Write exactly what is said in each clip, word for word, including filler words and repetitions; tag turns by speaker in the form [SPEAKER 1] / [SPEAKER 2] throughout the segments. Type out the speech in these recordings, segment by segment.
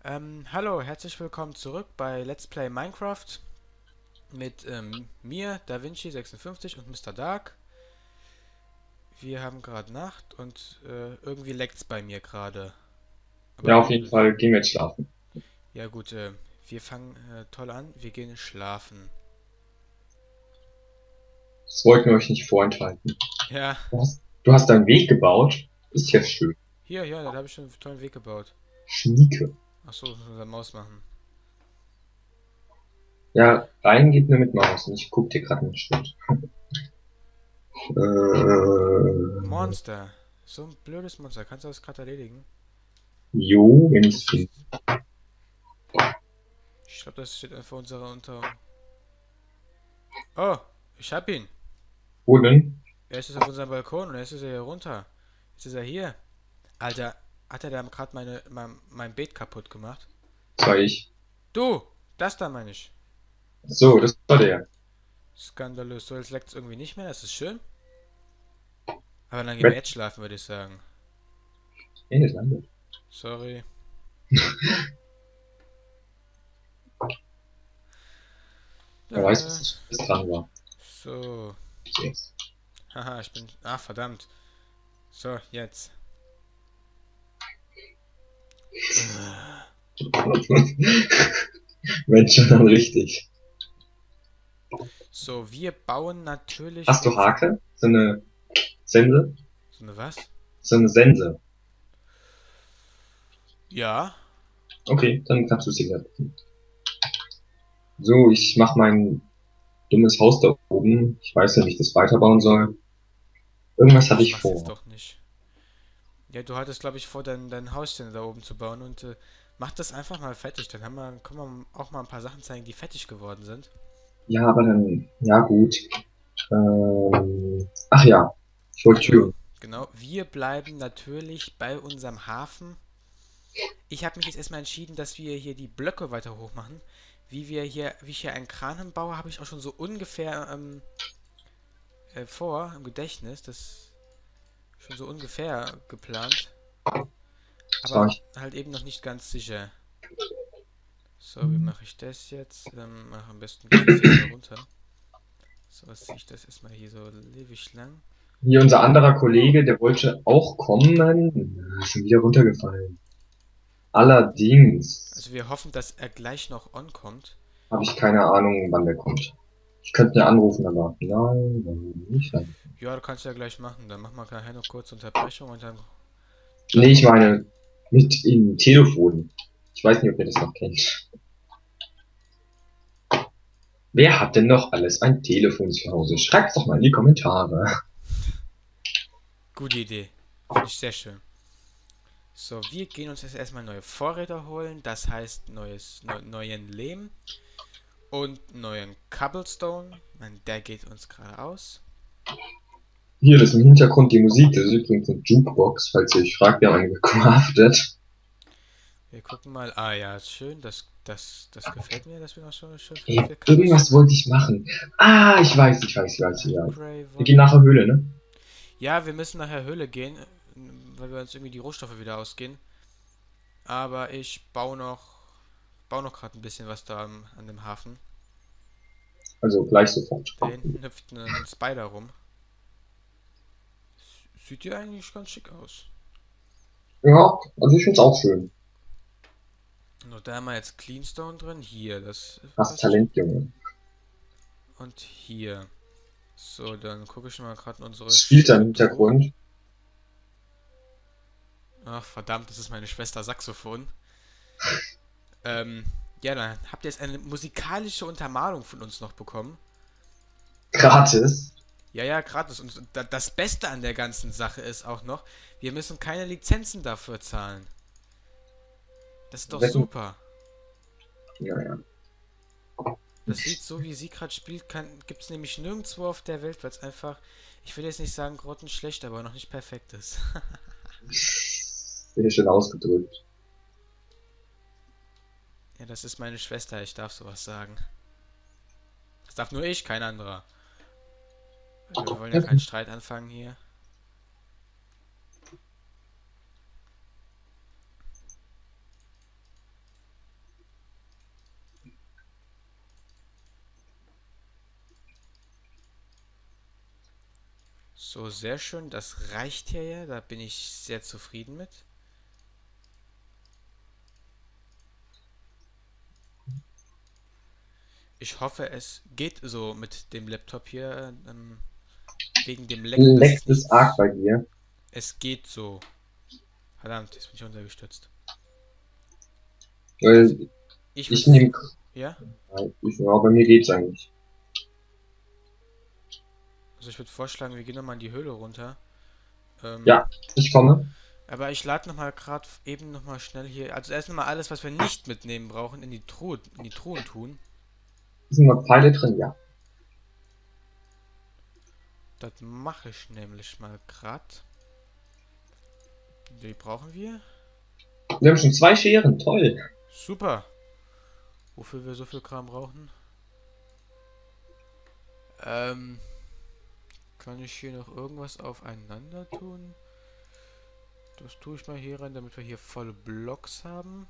[SPEAKER 1] Ähm, hallo, herzlich willkommen zurück bei Let's Play Minecraft mit ähm, mir, DaVinci sechsundfünfzig und Mister Dark. Wir haben gerade Nacht und äh, irgendwie leckt's bei mir gerade. Aber
[SPEAKER 2] Ja, auf
[SPEAKER 1] gut,
[SPEAKER 2] jeden
[SPEAKER 1] das,
[SPEAKER 2] Fall gehen wir jetzt schlafen.
[SPEAKER 1] ja gut, äh, wir fangen äh, toll an. Wir gehen schlafen.
[SPEAKER 2] Das wollten wir euch nicht vorenthalten.
[SPEAKER 1] Ja,
[SPEAKER 2] Du hast, du hast einen Weg gebaut. Ist ja schön.
[SPEAKER 1] hier, ja, da habe ich schon einen tollen Weg gebaut.
[SPEAKER 2] Schnieke.
[SPEAKER 1] Achso, das muss unsere Maus machen.
[SPEAKER 2] Ja, rein geht nur mit Maus. Und ich guck dir gerade nicht stimmt. Äh,
[SPEAKER 1] Monster. So ein blödes Monster. Kannst du das gerade erledigen?
[SPEAKER 2] jo, wenn
[SPEAKER 1] Das
[SPEAKER 2] ich
[SPEAKER 1] ist.
[SPEAKER 2] will.
[SPEAKER 1] Ich glaube, das steht einfach unserer unter. Oh, ich hab ihn.
[SPEAKER 2] Wo denn?
[SPEAKER 1] Er ist jetzt auf unserem Balkon und jetzt ist er hier runter. Jetzt ist er hier. Alter, hat er da gerade meine, mein, mein Beet kaputt gemacht?
[SPEAKER 2] Das war ich.
[SPEAKER 1] Du! Das da meine ich.
[SPEAKER 2] So, das war der.
[SPEAKER 1] Skandalös. So, jetzt leckt es irgendwie nicht mehr. Das ist schön. Aber dann gehen wir
[SPEAKER 2] Wer
[SPEAKER 1] jetzt schlafen, würde ich sagen.
[SPEAKER 2] ist landet?
[SPEAKER 1] Sorry.
[SPEAKER 2] Wer weiß,
[SPEAKER 1] Äh,
[SPEAKER 2] was das das dran war.
[SPEAKER 1] so.
[SPEAKER 2] Jetzt.
[SPEAKER 1] Haha, ich bin. Ah, verdammt. So, jetzt. Äh,
[SPEAKER 2] Wenn schon dann richtig.
[SPEAKER 1] So, wir bauen natürlich
[SPEAKER 2] Hast du
[SPEAKER 1] unser.
[SPEAKER 2] Hake? So eine Sense?
[SPEAKER 1] So eine was?
[SPEAKER 2] So eine Sense.
[SPEAKER 1] Ja.
[SPEAKER 2] Okay, dann kannst du es dir gleich. So, ich mach mein dummes Haus da oben. Ich weiß ja, wie ich das weiterbauen soll. Irgendwas hatte
[SPEAKER 1] Ich
[SPEAKER 2] ich
[SPEAKER 1] mach's jetzt
[SPEAKER 2] vor.
[SPEAKER 1] doch nicht. Ja, du hattest, glaube ich, vor, dein, dein Häuschen da oben zu bauen und äh, mach das einfach mal fertig. Dann haben wir, können wir auch mal ein paar Sachen zeigen, die fertig geworden sind.
[SPEAKER 2] Ja, aber dann, ja gut. Ähm, ach ja, ich wollte
[SPEAKER 1] Also,
[SPEAKER 2] Türen.
[SPEAKER 1] genau, wir bleiben natürlich bei unserem Hafen. Ich habe mich jetzt erstmal entschieden, dass wir hier die Blöcke weiter hoch machen. Wie wir hier, wie ich hier einen Kran hinbaue, habe ich auch schon so ungefähr ähm, äh, vor, im Gedächtnis. Das ist schon so ungefähr geplant.
[SPEAKER 2] Sag
[SPEAKER 1] Aber
[SPEAKER 2] ich.
[SPEAKER 1] halt eben noch nicht ganz sicher. So, wie mache ich das jetzt? Ähm, mach am besten gehe ich jetzt hier erstmal runter. So, was ziehe ich das erstmal hier so ewig lang.
[SPEAKER 2] Hier unser anderer
[SPEAKER 1] Uh,
[SPEAKER 2] Kollege, der wollte auch kommen. Ist schon wieder runtergefallen. Allerdings
[SPEAKER 1] also wir hoffen, dass er gleich noch on kommt.
[SPEAKER 2] habe ich keine Ahnung, wann der kommt. Ich könnte ihn anrufen, aber nein, nein, nicht an.
[SPEAKER 1] Ja, du kannst ja gleich machen. Dann machen wir nachher noch kurze Unterbrechung und dann,
[SPEAKER 2] Nee,
[SPEAKER 1] dann
[SPEAKER 2] ich meine mit ihm Telefon. Ich weiß nicht, ob ihr das noch kennt. Wer hat denn noch alles ein Telefon zu Hause? Schreibt's doch mal in die Kommentare.
[SPEAKER 1] gute Idee. Finde ich sehr schön. So, wir gehen uns jetzt erstmal neue Vorräte holen. Das heißt neues, neu, neuen Lehm und neuen Cobblestone. Man, der geht uns gerade aus.
[SPEAKER 2] Hier, das ist im Hintergrund die Musik. Das ist übrigens eine Jukebox, falls ihr euch fragt, wir haben eine gecraftet.
[SPEAKER 1] Wir gucken mal. Ah ja, ist schön. Das, das, das gefällt mir, dass wir noch so schön
[SPEAKER 2] Ey,
[SPEAKER 1] viel
[SPEAKER 2] irgendwas
[SPEAKER 1] Cobblestone haben.
[SPEAKER 2] wollte ich machen. Ah, ich weiß, ich weiß, ich weiß,
[SPEAKER 1] Äh,
[SPEAKER 2] ja. Wir gehen
[SPEAKER 1] Gravel.
[SPEAKER 2] nachher Höhle, ne?
[SPEAKER 1] Ja, wir müssen nachher Höhle gehen, weil wir uns irgendwie die Rohstoffe wieder ausgehen. Aber ich baue noch, baue noch gerade ein bisschen was da am, an dem Hafen.
[SPEAKER 2] Also gleich sofort.
[SPEAKER 1] Da hinten hüpft ein Spider rum. Sieht ja eigentlich ganz schick aus.
[SPEAKER 2] Ja, also ich find's auch schön.
[SPEAKER 1] Nur da haben wir jetzt Cleanstone drin. Hier, das
[SPEAKER 2] Hast
[SPEAKER 1] passt schon.
[SPEAKER 2] Talent, Junge.
[SPEAKER 1] Und hier. So, dann gucke ich mal gerade in unsere
[SPEAKER 2] Was spielt da im
[SPEAKER 1] schicke Truhe.
[SPEAKER 2] Hintergrund?
[SPEAKER 1] Ach, verdammt, das ist meine Schwester Saxophon. Ähm, ja, dann habt ihr jetzt eine musikalische Untermalung von uns noch bekommen.
[SPEAKER 2] Gratis.
[SPEAKER 1] Ja, ja, gratis. Und das Beste an der ganzen Sache ist auch noch, wir müssen keine Lizenzen dafür zahlen. Das ist doch
[SPEAKER 2] Wetten?
[SPEAKER 1] super.
[SPEAKER 2] Ja, ja.
[SPEAKER 1] Das Lied, so wie sie gerade spielt, gibt es nämlich nirgendwo auf der Welt, weil es einfach, ich will jetzt nicht sagen grottenschlecht, aber noch nicht perfekt ist.
[SPEAKER 2] Sehr schön ausgedrückt.
[SPEAKER 1] Ja, das ist meine Schwester, ich darf sowas sagen. Das darf nur ich, kein anderer. Wir wollen ja
[SPEAKER 2] Ja,
[SPEAKER 1] keinen Streit anfangen hier. So, sehr schön. Das reicht hier ja. Da bin ich sehr zufrieden mit. Ich hoffe, es geht so mit dem Laptop hier. Ähm, wegen dem Lecken, dass es
[SPEAKER 2] Leckt es arg
[SPEAKER 1] nichts...
[SPEAKER 2] bei dir?
[SPEAKER 1] Es geht so. Verdammt, jetzt bin ich runtergestürzt. Also,
[SPEAKER 2] Weil
[SPEAKER 1] ich würde...
[SPEAKER 2] ich nehme.
[SPEAKER 1] Ja?
[SPEAKER 2] Ich, ja, bei mir geht's eigentlich.
[SPEAKER 1] Also ich würde vorschlagen, wir gehen nochmal in die Höhle runter. Ähm,
[SPEAKER 2] Ja, ich komme.
[SPEAKER 1] aber ich lade nochmal gerade eben nochmal schnell hier... Also erst nochmal alles, was wir nicht mitnehmen brauchen, in die Truhe, in die Truhen tun.
[SPEAKER 2] Sind noch Pfeile drin? Ja.
[SPEAKER 1] Das mache ich nämlich mal gerade. Die brauchen wir.
[SPEAKER 2] Wir haben schon zwei Scheren. Toll.
[SPEAKER 1] Super. Wofür wir so viel Kram brauchen. Ähm, kann ich hier noch irgendwas aufeinander tun? Das tue ich mal hier rein, damit wir hier volle Blocks haben.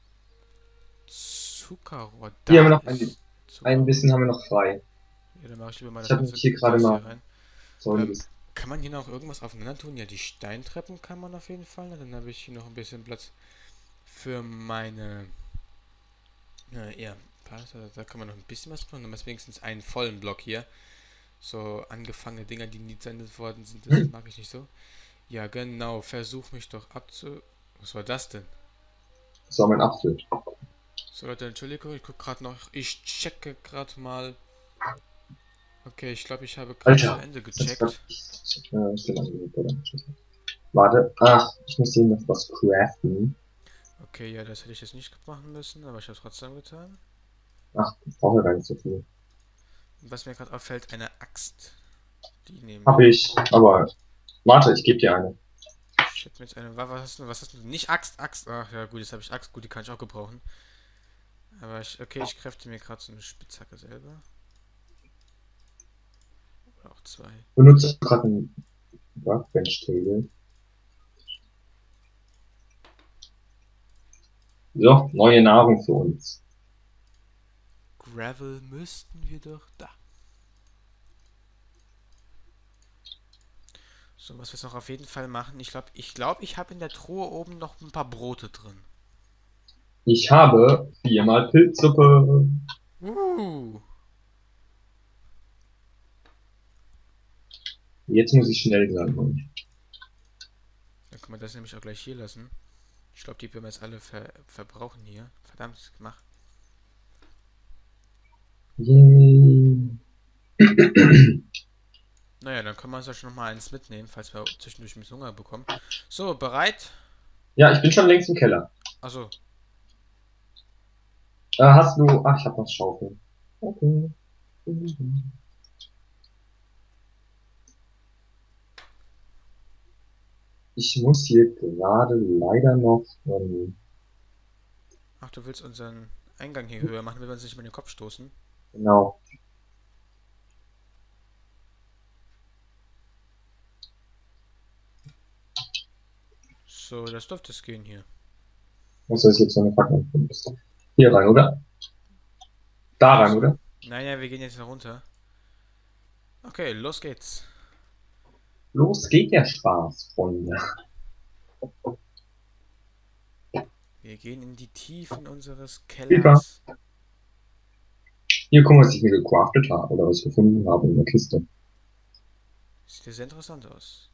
[SPEAKER 1] Zuckerrohr,
[SPEAKER 2] Hier haben
[SPEAKER 1] da
[SPEAKER 2] wir noch ein,
[SPEAKER 1] ist
[SPEAKER 2] ein
[SPEAKER 1] Zuckerrohr.
[SPEAKER 2] bisschen haben wir noch frei.
[SPEAKER 1] Ja, dann mache ich lieber mal
[SPEAKER 2] Ich
[SPEAKER 1] das
[SPEAKER 2] habe mich
[SPEAKER 1] ganze
[SPEAKER 2] hier gerade
[SPEAKER 1] Gedöns
[SPEAKER 2] mal
[SPEAKER 1] hier rein. Ähm,
[SPEAKER 2] sonniges.
[SPEAKER 1] kann man hier noch irgendwas aufeinander tun? Ja, die Steintreppen kann man auf jeden Fall. Dann habe ich hier noch ein bisschen Platz für meine... Äh, ja, Pasta, da kann man noch ein bisschen was machen. Dann ist wenigstens einen vollen Block hier. So angefangene Dinger, die nie sendet worden sind, das
[SPEAKER 2] Hm,
[SPEAKER 1] mag ich nicht so. Ja, genau. Versuch mich doch abzu... Was war das denn?
[SPEAKER 2] das war mein Apfel.
[SPEAKER 1] So, Leute, Entschuldigung, ich guck gerade noch. Ich checke gerade mal. Okay, ich glaube, ich habe gerade zu
[SPEAKER 2] Alter.
[SPEAKER 1] Ende
[SPEAKER 2] Das ist grad,
[SPEAKER 1] gecheckt.
[SPEAKER 2] äh, ist der andere, oder? Warte. Ach, ich muss hier noch was craften.
[SPEAKER 1] Okay, ja, das hätte ich jetzt nicht machen müssen, aber ich habe es trotzdem getan.
[SPEAKER 2] Ach, ich brauche gar nicht so viel.
[SPEAKER 1] Was mir gerade auffällt, eine Axt. Die nehmen wir
[SPEAKER 2] Hab
[SPEAKER 1] noch.
[SPEAKER 2] ich. Aber warte, ich gebe dir eine.
[SPEAKER 1] Ich hätte mir jetzt eine... Was hast du? Was hast du? Nicht Axt, Axt. Ach ja, gut, jetzt habe ich Axt. Gut, die kann ich auch gebrauchen. Aber ich... Okay, ich kräfte mir gerade so eine Spitzhacke selber. Oder auch zwei.
[SPEAKER 2] Benutze gerade einen Workbench Table. So, neue Nahrung für uns.
[SPEAKER 1] Gravel müssten wir doch... Da. So, was wir jetzt noch auf jeden Fall machen. Ich glaube, ich glaube, ich habe in der Truhe oben noch ein paar Brote drin.
[SPEAKER 2] Ich habe viermal Pilzsuppe.
[SPEAKER 1] Uh.
[SPEAKER 2] Jetzt muss ich schnell sein.
[SPEAKER 1] Dann kann man das nämlich auch gleich hier lassen. Ich glaube, die werden wir jetzt alle ver verbrauchen hier. Verdammt, gemacht.
[SPEAKER 2] Yay.
[SPEAKER 1] Naja, dann können wir uns ja schon noch mal eins mitnehmen, falls wir zwischendurch ein bisschen Hunger bekommen. So, bereit?
[SPEAKER 2] Ja, ich bin schon längst im Keller.
[SPEAKER 1] Achso.
[SPEAKER 2] Äh, hast du. Ach, ich habe noch Schaufel. Okay. Ich muss hier gerade leider noch. Ähm,
[SPEAKER 1] Ach, du willst unseren Eingang hier höher machen, wenn wir uns nicht über den Kopf stoßen.
[SPEAKER 2] genau.
[SPEAKER 1] So, das dürfte es gehen hier.
[SPEAKER 2] Was ist jetzt so eine Fackel? Hier rein, oder? Da rein,
[SPEAKER 1] So.
[SPEAKER 2] oder?
[SPEAKER 1] Naja, wir gehen jetzt noch runter. Okay, los geht's.
[SPEAKER 2] Los geht der Spaß, Freunde.
[SPEAKER 1] Wir gehen in die Tiefen unseres
[SPEAKER 2] Super.
[SPEAKER 1] Kellers.
[SPEAKER 2] Hier, guck mal, was ich mir gecraftet habe oder was ich gefunden habe in der Kiste.
[SPEAKER 1] Sieht ja sehr interessant aus.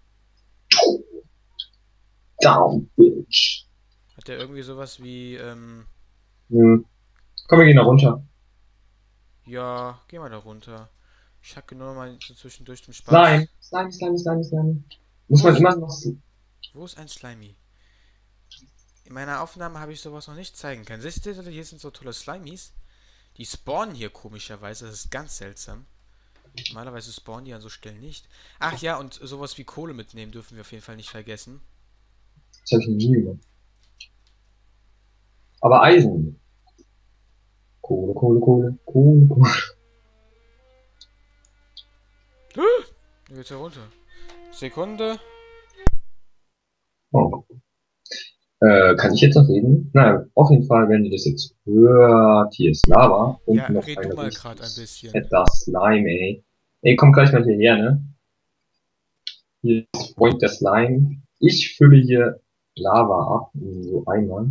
[SPEAKER 2] Down, Bitch.
[SPEAKER 1] Hat der irgendwie sowas wie, ähm,
[SPEAKER 2] Hm. Komm, wir gehen da runter.
[SPEAKER 1] ja, geh mal da runter. Ich hacke nur mal so zwischendurch zum
[SPEAKER 2] Slime.
[SPEAKER 1] Spaß.
[SPEAKER 2] Slime, Slime, Slime, Slime. Muss
[SPEAKER 1] Wo
[SPEAKER 2] man
[SPEAKER 1] ist,
[SPEAKER 2] immer noch.
[SPEAKER 1] wo ist ein Slimy? In meiner Aufnahme habe ich sowas noch nicht zeigen können. Siehst du, hier sind so tolle Slimies. Die spawnen hier komischerweise. Das ist ganz seltsam. Normalerweise spawnen die an so Stellen nicht. Ach ja, und sowas wie Kohle mitnehmen dürfen wir auf jeden Fall nicht vergessen.
[SPEAKER 2] Das habe ich noch nie gemacht. Aber Eisen. Kohle, Kohle, Kohle, Kohle, Kohle.
[SPEAKER 1] Hier geht's ja runter. Sekunde.
[SPEAKER 2] Oh. Äh, kann ich jetzt noch reden? Naja, auf jeden Fall, wenn ihr das jetzt hört, hier ist Lava
[SPEAKER 1] Ja,
[SPEAKER 2] und noch
[SPEAKER 1] red du
[SPEAKER 2] ein
[SPEAKER 1] mal gerade ein
[SPEAKER 2] richtig
[SPEAKER 1] bisschen.
[SPEAKER 2] fetter Slime, ey. Ey, komm gleich mal hierher, ne? Hier ist Freund der Slime. Ich fülle hier Lava ab in so Eimer.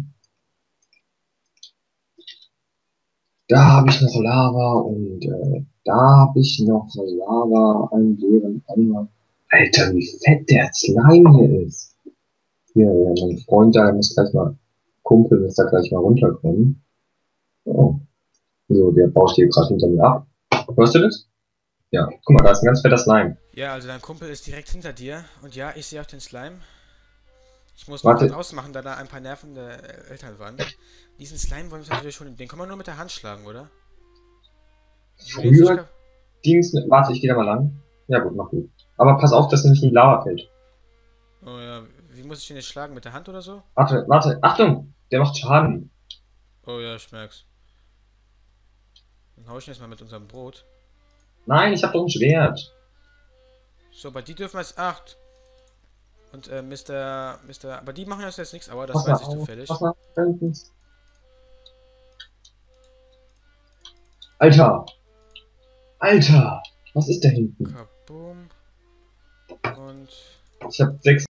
[SPEAKER 2] Da habe ich noch Lava und äh, da habe ich noch Lava, einen leeren Eimer. Alter, wie fett der Slime hier ist. Hier, ja, mein Freund da muss gleich mal, Kumpel muss da gleich mal runterkommen. Oh. So, der baut hier gerade hinter mir ab. Hörst du das? Ja, guck mal, da ist ein ganz fetter Slime.
[SPEAKER 1] Ja, also dein Kumpel ist direkt hinter dir. Und ja, ich sehe auch den Slime. Ich muss nur gerade
[SPEAKER 2] Warte,
[SPEAKER 1] ausmachen, da da ein paar nervende äh, Eltern waren. Diesen Slime wollen wir natürlich schon. Den kann man nur mit der Hand schlagen, oder? Ich will jetzt nicht.
[SPEAKER 2] früher ging's mit, warte, ich gehe da mal lang. Ja gut, mach gut. Aber pass auf, dass er nicht in die Lava fällt.
[SPEAKER 1] Oh ja, wie muss ich den jetzt schlagen? Mit der Hand oder so?
[SPEAKER 2] Warte, warte, Achtung, der macht Schaden.
[SPEAKER 1] Oh ja, ich merk's. Dann hau ich ihn jetzt mal mit unserem Brot.
[SPEAKER 2] Nein, ich hab doch ein Schwert.
[SPEAKER 1] So, bei die dürfen wir jetzt acht. Und äh, Mister Mister Aber die machen uns jetzt nichts, aber das
[SPEAKER 2] Pass mal
[SPEAKER 1] weiß ich
[SPEAKER 2] auf,
[SPEAKER 1] zufällig.
[SPEAKER 2] pass mal auf. Alter, Alter, was ist da hinten?
[SPEAKER 1] Kaboom. Und
[SPEAKER 2] Ich hab sechs